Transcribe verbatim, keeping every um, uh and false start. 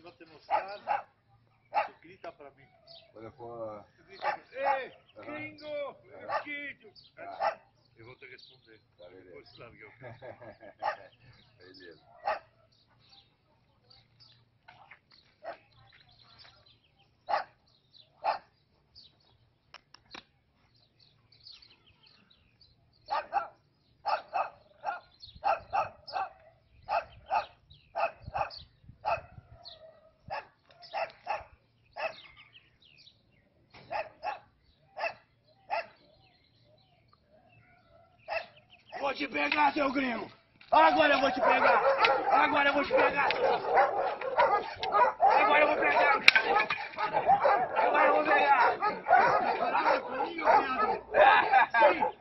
pra ter mostrado, tu grita pra mim. Quando eu for... Tu grita pra mim, ei, gringo, filho. Ah, Eu vou te responder. tá, beleza. Depois tu larga eu. Beleza. Vou te pegar, seu gringo! Agora eu vou te pegar! Agora eu vou te pegar! Agora eu vou pegar! Agora eu vou pegar!